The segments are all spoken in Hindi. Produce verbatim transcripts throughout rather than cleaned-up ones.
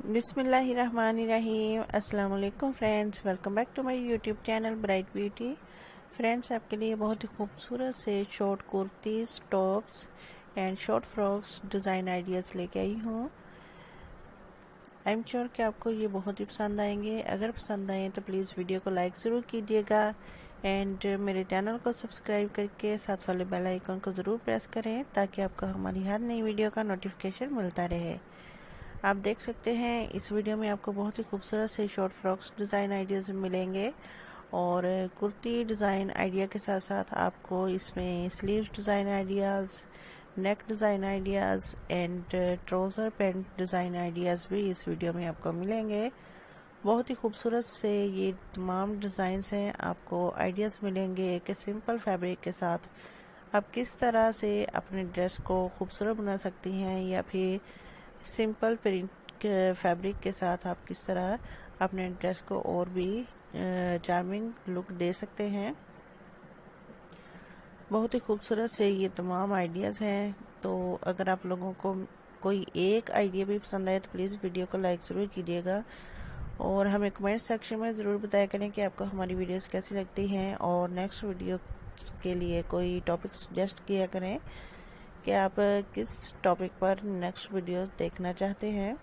बिस्मिल्लाहिर्रहमानिर्रहीम। अस्सलाम वालेकुम friends, welcome back to my YouTube channel Bright Beauty. Friends, आपके लिए बहुत ही खूबसूरत से short kurtis, tops and short frocks design ideas लेके आई हूँ। आई एम श्योर कि आपको ये बहुत ही पसंद आएंगे। अगर पसंद आए तो प्लीज़ वीडियो को लाइक ज़रूर कीजिएगा एंड मेरे चैनल को सब्सक्राइब करके साथ वाले बेल आइकन को ज़रूर प्रेस करें ताकि आपको हमारी हर नई वीडियो का नोटिफिकेशन मिलता रहे। आप देख सकते हैं इस वीडियो में आपको बहुत ही खूबसूरत से शॉर्ट फ्रॉक्स डिज़ाइन आइडियाज़ मिलेंगे और कुर्ती डिज़ाइन आइडिया के साथ साथ आपको इसमें sleeves design ideas, neck design ideas and trouser pant design ideas भी इस वीडियो में आपको मिलेंगे। बहुत ही खूबसूरत से ये तमाम डिज़ाइंस हैं। आपको आइडियाज़ मिलेंगे कि सिंपल फैब्रिक के साथ आप किस तरह से अपने ड्रेस को खूबसूरत बना सकती हैं या फिर सिंपल प्रिंट फैब्रिक के साथ आप किस तरह अपने ड्रेस को और भी चार्मिंग लुक दे सकते हैं। बहुत ही खूबसूरत से ये तमाम आइडियाज़ हैं। तो अगर आप लोगों को कोई एक आइडिया भी पसंद आए तो प्लीज़ वीडियो को लाइक ज़रूर कीजिएगा और हमें कमेंट सेक्शन में ज़रूर बताया करें कि आपको हमारी वीडियोस कैसी लगती हैं और नेक्स्ट वीडियो के लिए कोई टॉपिक सजेस्ट किया करें कि आप किस टॉपिक पर नेक्स्ट वीडियो देखना चाहते हैं।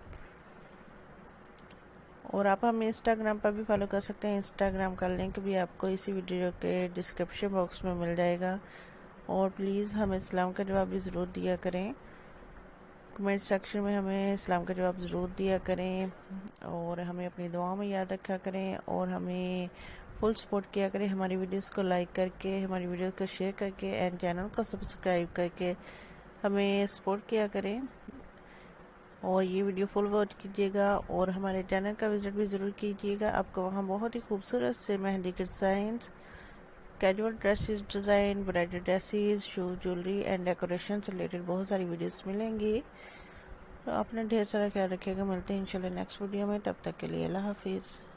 और आप हमें इंस्टाग्राम पर भी फॉलो कर सकते हैं। इंस्टाग्राम का लिंक भी आपको इसी वीडियो के डिस्क्रिप्शन बॉक्स में मिल जाएगा। और प्लीज़ हमें इस्लाम का जवाब भी ज़रूर दिया करें। कमेंट सेक्शन में हमें इस्लाम का जवाब ज़रूर दिया करें और हमें अपनी दुआ में याद रखा करें और हमें फुल सपोर्ट किया करें हमारी वीडियोस को लाइक करके, हमारी वीडियोस को शेयर करके एंड चैनल को सब्सक्राइब करके हमें सपोर्ट किया करें। और ये वीडियो फुल वॉच कीजिएगा और हमारे चैनल का विजिट भी ज़रूर कीजिएगा। आपको वहाँ बहुत ही खूबसूरत से मेहंदी के designs, casual dresses design, bridal dresses, shoes, jewellery and decoration से रिलेटेड बहुत सारी वीडियोस मिलेंगी। तो आपने ढेर सारा ख्याल रखिएगा। मिलते हैं इंशाल्लाह नेक्स्ट वीडियो में। तब तक के लिए अल्लाह हाफिज़।